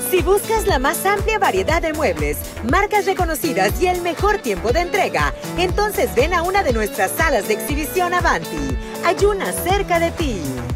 Si buscas la más amplia variedad de muebles, marcas reconocidas y el mejor tiempo de entrega, entonces ven a una de nuestras salas de exhibición Avanti. Hay una cerca de ti.